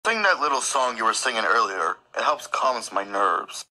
Sing that little song you were singing earlier. It helps calm my nerves.